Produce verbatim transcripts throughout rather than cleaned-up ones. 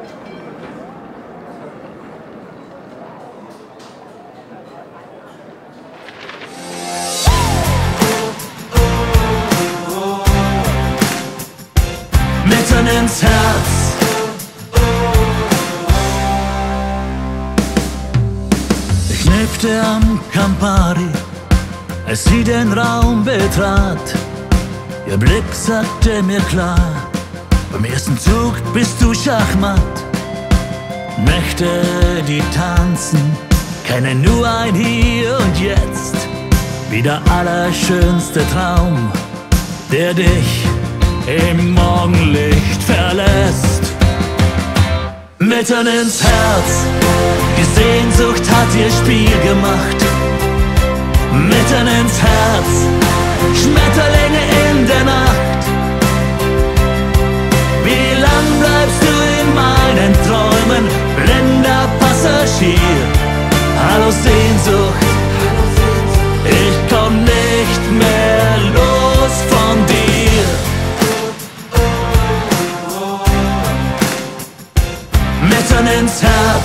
Mitten ins Herz. Ich nippte am Campari, als sie den Raum betrat. Ihr Blick sagte mir klar, beim ersten Zug bist du Schachmatt. Nächte, die tanzen, kennen nur ein Hier und Jetzt. Wie der allerschönste Traum, der dich im Morgenlicht verlässt. Mitten ins Herz, die Sehnsucht hat ihr Spiel gemacht. Mitten ins Herz, Schmetterlinge in der Nacht. Wie lang bleibst du in meinen Träumen, blinder Passagier? Hallo Sehnsucht, ich komm nicht mehr los von dir. Mitten ins Herz.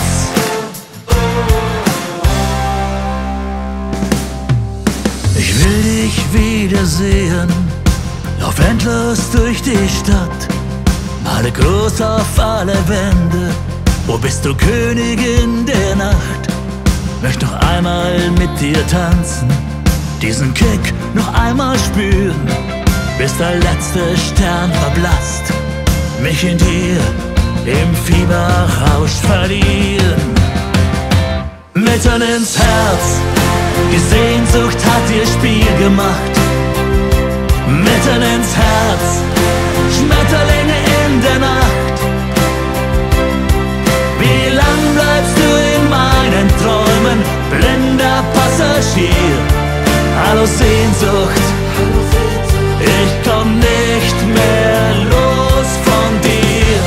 Ich will dich wiedersehen, lauf endlos durch die Stadt, male groß auf alle Wände, wo bist du Königin der Nacht? Möcht noch einmal mit dir tanzen, diesen Kick noch einmal spüren, bis der letzte Stern verblasst, mich in dir im Fieberrausch verlieren. Mitten ins Herz, die Sehnsucht hat ihr Spiel gemacht. Mitten ins Herz, Schmetterlinge in der Nacht. Wie lang bleibst du in meinen Träumen, blinder Passagier? Hallo Sehnsucht, ich komm nicht mehr los von dir.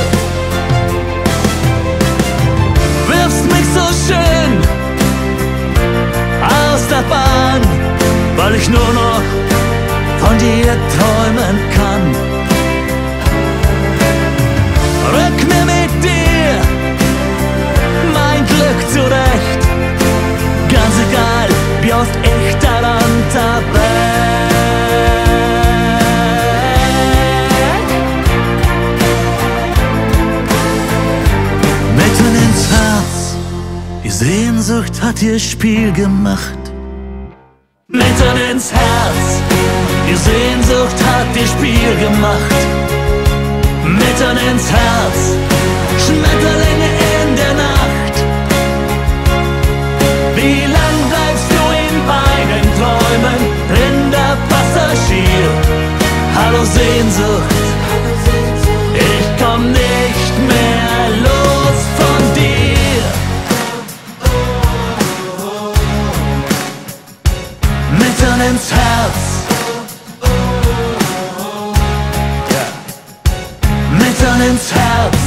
Wirfst mich so schön aus der Bahn, weil ich nur noch von dir träumen kann. Rück mir mit dir mein Glück zurecht, ganz egal, wie oft ich daran tappe. Mitten ins Herz, die Sehnsucht hat ihr Spiel gemacht. Mitten ins Herz, die Sehnsucht hat ihr Spiel gemacht. Mitten ins Herz, Schmetterlinge in der Nacht. Wie lang bleibst du in meinen Träumen, blinder Passagier? Hallo Sehnsucht, ich komm nicht mehr los von dir. Mitten ins Herz. Mitten ins Herz.